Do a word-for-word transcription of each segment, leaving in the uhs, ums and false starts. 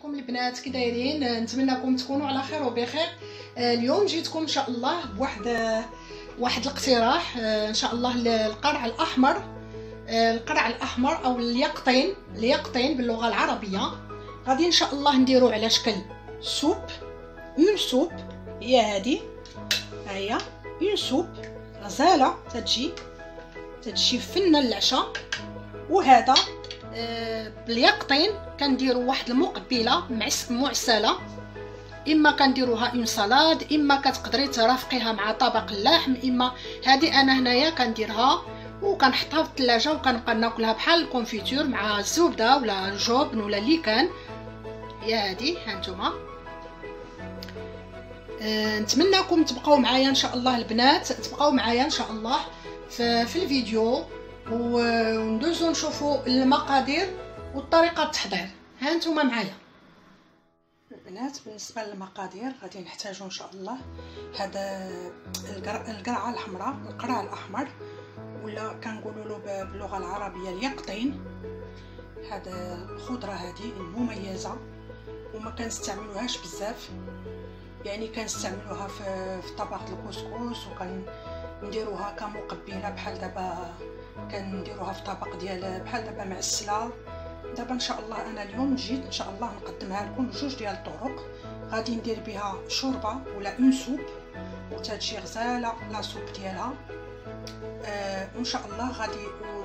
عليكم البنات، كي دايرين؟ نتمنىكم تكونوا على خير وبخير. اليوم جيتكم ان شاء الله بواحد واحد الاقتراح ان شاء الله. القرع الاحمر، القرع الاحمر او اليقطين، اليقطين باللغه العربيه، غادي ان شاء الله نديرو على شكل سوب. اون سوب هي هذه، ها هي اون سوب غزاله تتجي تتجي فنه العشاء. وهذا باليقطين كنديروا واحد المقبله معسله، اما كنديروها اون سالاد، اما كتقدري ترافقيها مع طبق اللحم، اما هذه انا هنايا كنديرها وكنحطها في الثلاجه وكنبقى ناكلها بحال الكونفيتور مع الزبده ولا الجبن ولا اللي كان. هي هذه، ها نتوما. أه نتمنىكم تبقاو معايا ان شاء الله البنات، تبقاو معايا ان شاء الله في, في الفيديو وندوزو نشوفوا المقادير وطريقه التحضير. ها نتوما معايا البنات. بالنسبه للمقادير غادي نحتاجو ان شاء الله هذا القرعه الحمراء، القرع الاحمر، ولا كنقولوا له باللغه العربيه اليقطين. هذا الخضره هذه مميزه وما كنستعملوهاش بزاف، يعني كنستعملوها في في طبق الكسكس، وكنديروها كمقبله بحال دابا كنديروها في طبق ديال بحال دابا معسله. دابا ان شاء الله انا اليوم جيت ان شاء الله نقدمها لكم بجوج ديال الطرق. غادي ندير بها شوربه ولا اون سوب وتتجي غزاله لا سوب ديالها. آه وان شاء الله غادي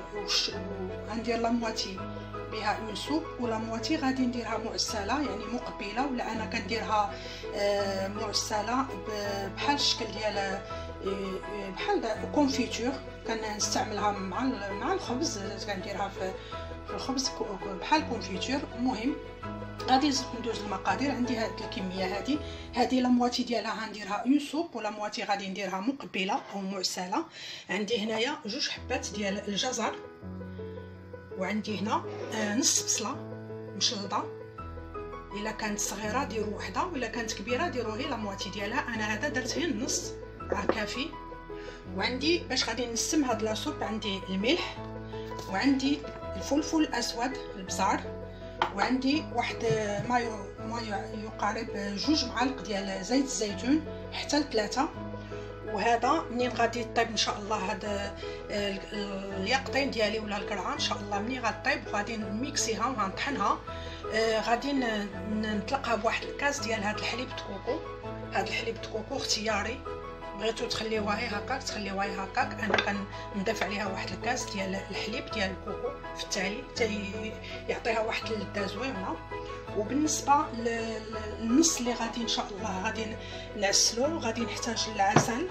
غندير لا مواتي بها اون سوب، ولا مواتي غادي نديرها معسله يعني مقبله، ولا انا كنديرها آه معسله بحال الشكل ديال بحال كونفيتور، كنستعملها مع مع الخبز، كنديرها في في الخبز بحال كونفيتور. المهم غادي ندوز المقادير. عندي هاد الكميه هذه هذه لا مواتي ديالها غنديرها اون سوب، ولا مواتي غادي نديرها مقبله او معسله. عندي هنايا جوج حبات ديال الجزر، وعندي هنا نص بصله مشلضه، الا كانت صغيره ديروا وحده، ولا كانت كبيره ديروا غير لا مواتي ديالها. انا هذا درت غير النص راه كافي. وعندي باش غادي نسم هاد لاصوب عندي الملح، وعندي الفلفل الاسود البزار، وعندي واحد ما ما يقارب جوج معالق ديال زيت الزيتون حتى لثلاثه. وهذا منين غادي يطيب ان شاء الله هذا اليقطين ديالي ولا القرعه ان شاء الله منين غطيب غادي نميكسيها وغنطحنها. آه غادي نطلقها بواحد الكاس ديال هذا الحليب كوكو. هذا الحليب كوكو اختياري، بغيتو تخليوها غير هكاك تخليوها غير هكاك. انا كنضيف عليها واحد الكاس ديال الحليب ديال الكوكو في التالي حتى يعطيها واحد اللذه زوينه. وبالنسبه للنص اللي غادي ان شاء الله غادي نعسلو، غادي نحتاج العسل،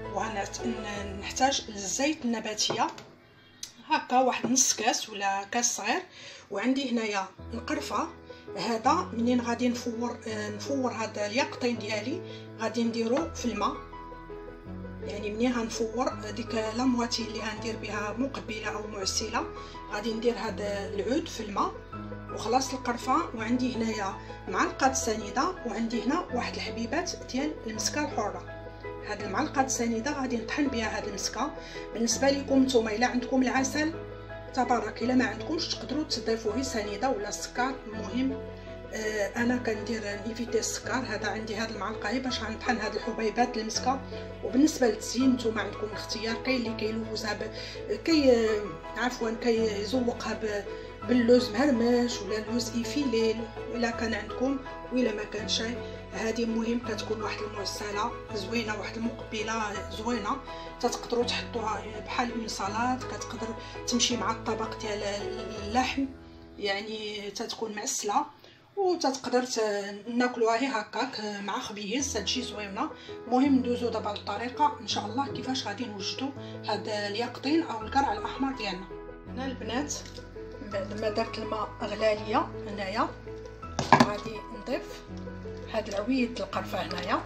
ونحتاج الزيت النباتيه هكا واحد نص كاس ولا كاس صغير. وعندي هنايا القرفه. هذا منين غادي نفور نفور هذا اليقطين ديالي غادي نديرو في الماء، يعني منين غنفور ديك لا مواتي اللي غندير بها مقبله او معسله غادي ندير هذا العود في الماء وخلاص القرفه. وعندي هنايا معلقه سنيده، وعندي هنا واحد الحبيبات ديال المسكه الحره. هاد المعلقه سنيده غادي نطحن بها هاد المسكه. بالنسبه لكم نتوما الا عندكم العسل تبارك، الا ما عندكمش تقدروا تضيفوا غير سنيده ولا السكر. المهم آه انا كندير نيفيتي السكر. هذا عندي هاد المعلقه هي باش غنطحن هاد الحبيبات المسكه. وبالنسبه للتزيين نتوما عندكم الاختيار، كاين اللي كيلوزها كي عفوا كيزوقها باللوز مهرمش ولا اللوز ايفيليل الا كان عندكم، ولا ما كانش هذه المهم كتكون واحد المعسله زوينه، واحد المقبله زوينه تتقدروا تحطوها بحال اون سالاد، كتقدر تمشي مع الطبق ديال اللحم، يعني تتكون معسله وتتقدر ناكلوها هي هكاك مع خبيز تجي زوينه. المهم ندوزو دابا للطريقه ان شاء الله كيفاش غادي نوجدوا هذا اليقطين او القرع الاحمر ديالنا. هنا البنات بعد ما درت الماء غلاليه هنايا غادي نضيف هاد العويد القرفه هنايا،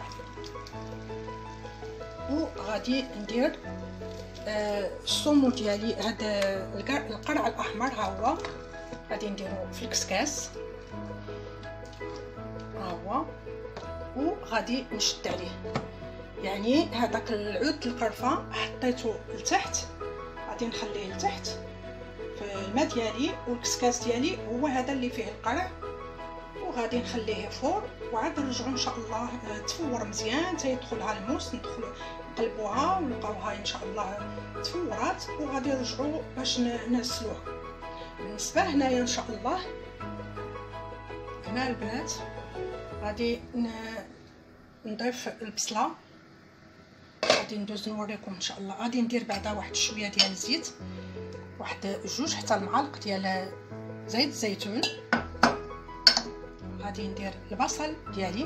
وغادي ندير آه السمو ديالي. هذا القرع الاحمر ها هو غادي نديرو في الكسكاس ها هو، وغادي نشد عليه. يعني هذاك العود القرفه حطيته لتحت، غادي نخليه لتحت في الماء ديالي، والكسكاس ديالي هو هذا اللي فيه القرع، غادي نخليه يفور وعاد نرجعو ان شاء الله تفور مزيان تيدخلها الموس، ندخلو نقلبوها ونلقاوها ان شاء الله تفورات، وغادي نرجعو باش نغسلوها. بالنسبه هنايا ان شاء الله هنا البنات غادي نضيف البصله، غادي ندوز نوريكم ان شاء الله. غادي ندير بعدا واحد شويه ديال الزيت، واحد جوج حتى المعالق ديال زيت الزيتون. غادي ندير البصل ديالي،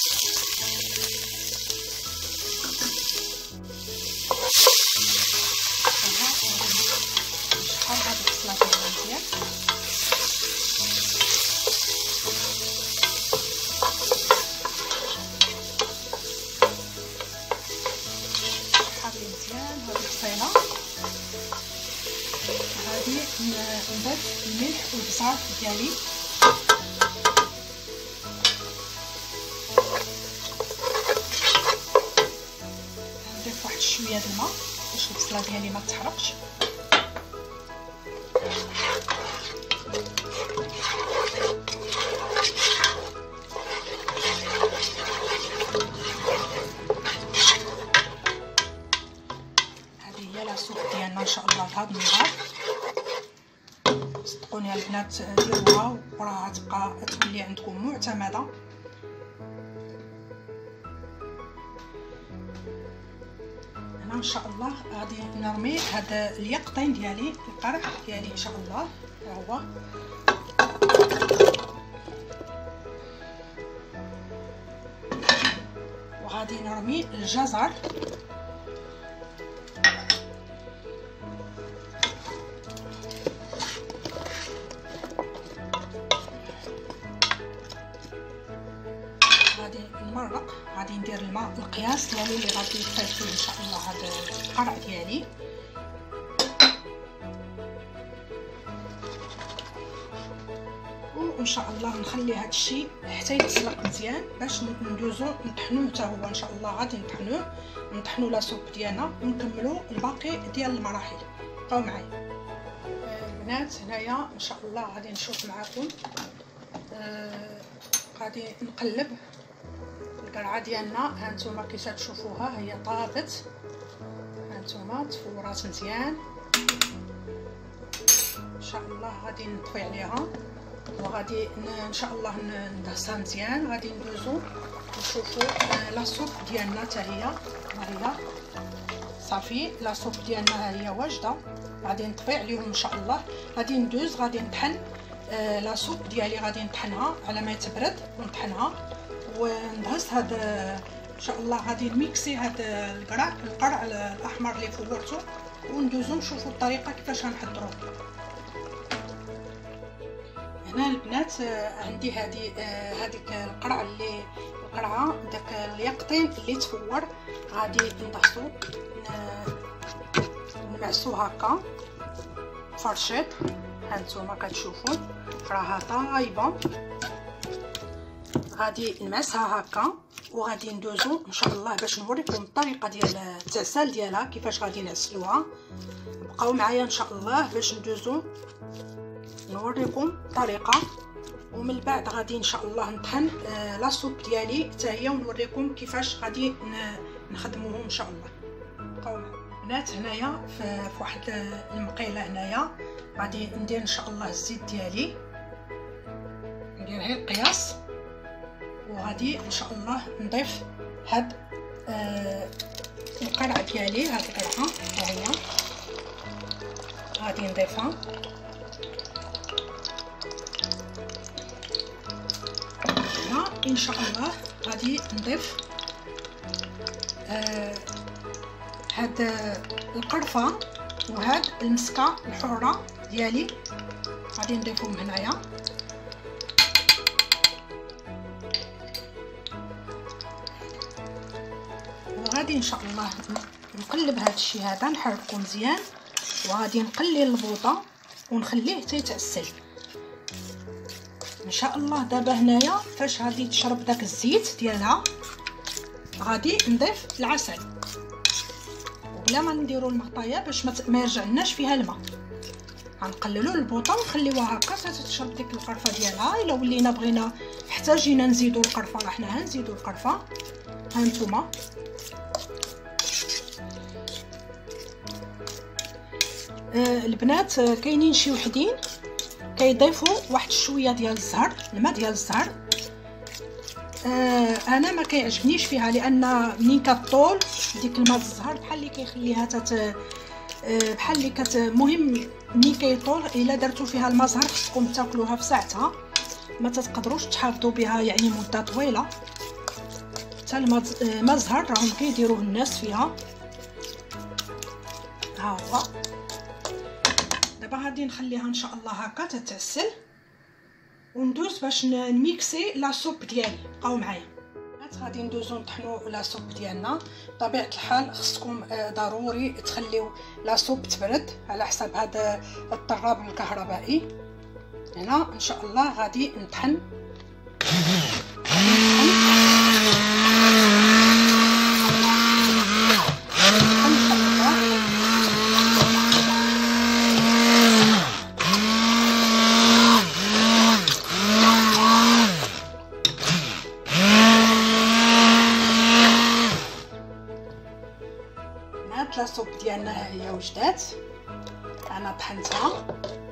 نشحر هاد البصله ديالي مزيان. مزيان هاد البصيله. غادي نضيف الملح والبزار ديالي، نضيف واحد شويه د الماء باش البصله ديالي ما تحرقش. ان شاء الله لهاد النهار صدقوني البنات ديروها وراها تبقى تولي عندكم معتمده. هنا ان شاء الله غادي نرمي هاد اليقطين ديالي، القرع ديالي ان شاء الله ها هو. وغادي نرمي الجزر، غادي نمرق. غادي ندير الماء القياس ديالي اللي غادي يدخل فيه ان شاء الله هذا القرع ديالي. وان شاء الله نخلي هذا الشيء حتى يتسلق مزيان باش ندوزو نطحنوه حتى هو ان شاء الله. غادي نطحنوه نطحنوا لا سوب ديالنا ونكملوا الباقي ديال المراحل. بقاو معايا البنات. هنايا ان شاء الله غادي نشوف معكم آه غادي نقلب القرعه ديالنا. ها نتوما كي تشوفوها هي طابت، ها نتوما تفورات مزيان ان شاء الله. غادي نطفي عليها وغادي ان شاء الله ندهسها مزيان. غادي ندوزو نشوفوا لا سوب ديالنا حتى هي ها هي صافي. لا سوب ديالنا هي واجده، غادي نطفي عليهم ان شاء الله. غادي ندوز غادي نطحن آه لا سوب ديالي، غادي نطحنها على ما تبرد ونطحنها وندهس هاد ان شاء الله. غادي نميكسي هاد القرع القرع الاحمر اللي فورته وندوزو نشوفوا الطريقه كيفاش غنحضروه. هنا البنات عندي هذه هذيك القرعه اللي القرعه داك اليقطين اللي تفور غادي ندهسو نمعسو هكا فرشيط. هانتوما كتشوفوا راها طايبه. غادي نمعسها هكا وغادي ندوزو ان شاء الله باش نوريكم الطريقه ديال التعسال ديالها كيفاش غادي نعسلوها. بقاو معايا ان شاء الله باش ندوزو نوريكم الطريقه، ومن بعد غادي ان شاء الله نطحن آه لا سوب ديالي حتى هي ونوريكم كيفاش غادي نخدموهم ان شاء الله. بقاو معايا البنات. هنايا في واحد المقيله هنايا غادي ندير ان شاء الله الزيت ديالي، ندير غير القياس. وغادي ان شاء الله نضيف هاد آه القرع ديالي، هاد القرعه ها هي غادي نضيفها. هنا ان شاء الله غادي نضيف آه هاد القرفه وهاد المسكه الحره ديالي غادي نضيفهم هنايا. وغادي ان شاء الله نقلب هذا الشيء هذا نحركو مزيان، وغادي نقلي البوطه ونخليه حتى يتعسل ان شاء الله. دابا هنايا فاش غادي تشرب داك الزيت ديالها غادي نضيف العسل وبلا ما نديروا المغطيه باش ما يرجعناش فيها الماء. غنقللوا البوطه ونخليوها هكا حتى تشرب ديك القرفه ديالها. الا ولينا بغينا حتى جينا نزيدو القرفه، راه حنا غنزيدو القرفه. ها نتوما آه البنات، آه كاينين شي وحدين كيضيفوا واحد شويه ديال الزهر، الماء ديال الزهر. آه انا ما كيعجبنيش فيها، لان منين كطول ديك الماء الزهر بحال اللي كيخليها تت آه بحال اللي كت مهم ملي كيطول الا درتو فيها الماء زهر خصكم تاكلوها في ساعتها، ما تقدروش تحافظوا بها يعني مده طويله. حتى الماء الزهر راهم كيديروه الناس فيها. ها هو دابا غادي نخليها ان شاء الله هكا تتعسل، وندوز باش نميكسي لا سوب ديالي. بقاو معايا. غادي ندوزو نطحنوا لا سوب ديالنا. بطبيعه الحال خصكم ضروري تخليو لا سوب تبرد على حساب هذا الطراب الكهربائي. هنا ان شاء الله غادي نطحن لا سوب ديالنا. ها هي وجدات، انا طحنتها.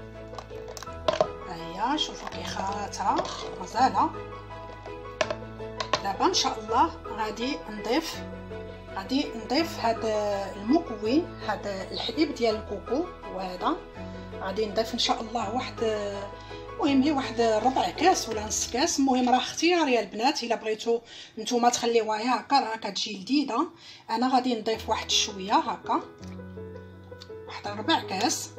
ها هي شوفوا كي خاطره غزاله. دابا ان شاء الله غادي نضيف غادي نضيف هذا المكون، هذا الحليب ديال الكوكو. وهذا غادي نضيف ان شاء الله واحد، المهم هي واحد ربع كاس ولا نص كاس. المهم راه اختياري البنات، الا بغيتو نتوما تخليوها هكا راه كتجي لذيذه. انا غادي نضيف واحد شويه هكا، واحد ربع كاس،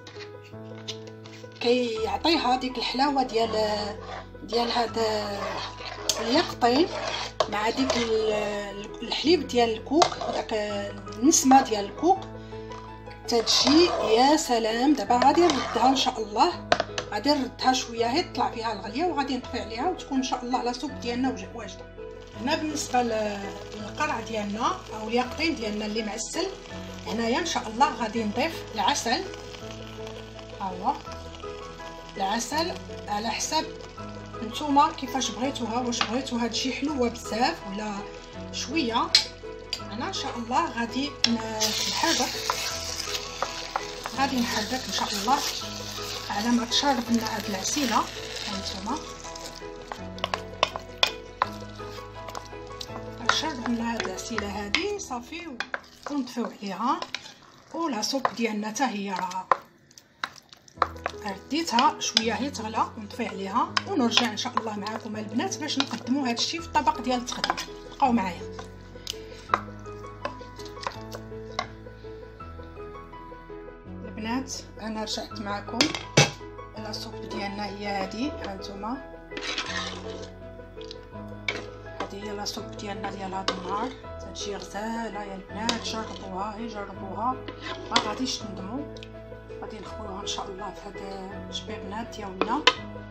كيعطيها ديك الحلاوه ديال ديال هذا اليقطين مع ديك الحليب ديال الكوك، داك النسمه ديال الكوك تتجي يا سلام. دابا غادي نردها ان شاء الله، غادي نردها شويه هي تطلع فيها الغليه، وغادي نطفي عليها وتكون ان شاء الله لا سوب ديالنا واجده. هنا بالنسبه للقرع ديالنا او اليقطين ديالنا اللي معسل، هنايا ان شاء الله غادي نضيف العسل. ها هو العسل على حساب نتوما كيفاش بغيتوها، واش بغيتوها تجي حلوه بزاف ولا شويه. انا ان شاء الله غادي نحرك غادي نحرك ان شاء الله على ما تشرب لنا هاد العسيله. هانتوما تشرب لنا هاد العسيله هادي صافي، ونطفيو عليها. ولا سوب ديالنا حتى هي راه رديتها شويه هي تغلى، ونطفي عليها ونرجع ان شاء الله معكم البنات باش نقدموا هذا الشيء في الطبق ديال التقديم. بقاو معايا. البنات انا رجعت معكم. السوب ديالنا هي هذه، هانتوما هذه هي السوب ديالنا ديال هذا النهار. تجي غزاله يا البنات، جربوها هي جربوها ما غاديش تندموا. غادي نخويوها ان شاء الله في هاد الجبيبنات ديالنا.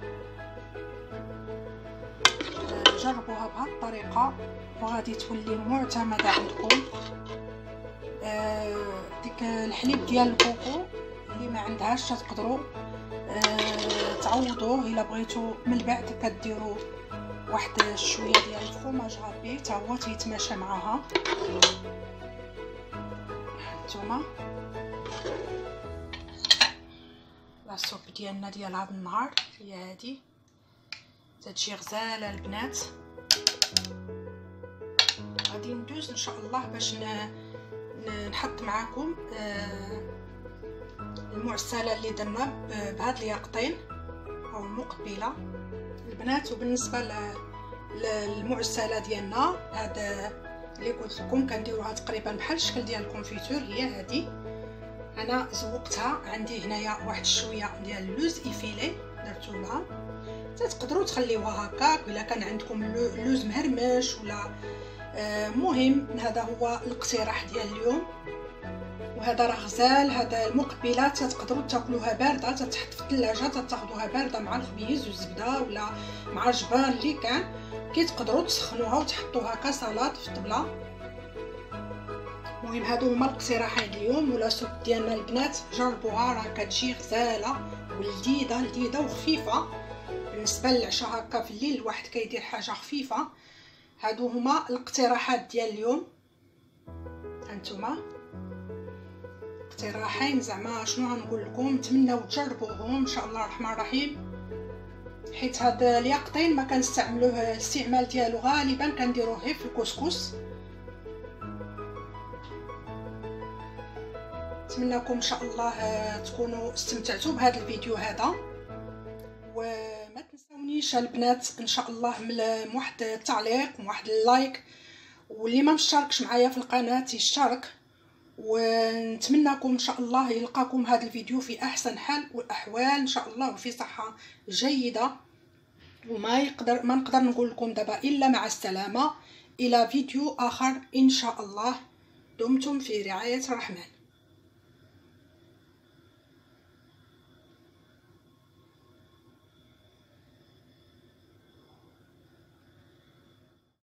جربوها بهذه الطريقه وغادي تولي معتمده عندكم. آه ديك الحليب ديال الكوكو اللي ما عندهاش تقدروا آه تعوضوه. الا بغيتو من بعد كديروا واحد شويه ديال الفرماج غابي حتى هو تيتماشى معاها. هانتوما السوب ديالنا ديال هذا النهار هي هذه، تتجي غزاله البنات. غادي ندوز ان شاء الله باش نحط معكم المعسله اللي درنا بهاد الياقطين او المقبله البنات. وبالنسبه للمعسله ديالنا هذا اللي قلت لكم كنديروها تقريبا بحال الشكل ديال الكونفيتور، هي هذه. انا زوقتها عندي هنايا واحد شويه ديال اللوز ايفيلي درتو لها. تقدروا تخليوها هكاك الا كان عندكم اللوز مهرمش ولا آه مهم. هذا هو الاقتراح ديال اليوم. وهذا راه غزال. هذا المقبلات تقدروا تاكلوها بارده، تتحط في الثلاجه، تاخذوها بارده مع الخبيز والزبده ولا مع الجبان اللي كان. كي تقدروا تسخنوها وتحطوها كسلطه في الطبله. المهم هادو هما الاقتراحات اليوم. ولا سوب ديالنا البنات جربوها راه كتجي غزاله ولذيذه لذيذه وخفيفه بالنسبه للعشاء هكا في الليل الواحد كيدير حاجه خفيفه. هادو هما الاقتراحات ديال اليوم، هانتوما اقتراحين زعما شنو غنقول لكم، نتمنىو تجربوهم ان شاء الله الرحمن الرحيم. حيت هاد اليقطين ما كنستعملوه الاستعمال ديالو غالبا كنديروه غير في الكسكس. نتمنىكم ان شاء الله تكونوا استمتعتوا بهذا الفيديو هذا، وما تنسونيش البنات ان شاء الله من واحد التعليق وواحد اللايك، واللي ما مشتركش معايا في القناه يشترك. ونتمنىكم ان شاء الله يلقاكم هذا الفيديو في احسن حال والاحوال ان شاء الله، وفي صحه جيده. وما يقدر ما نقدر نقول لكم دابا الا مع السلامه، الى فيديو اخر ان شاء الله. دمتم في رعايه الرحمن.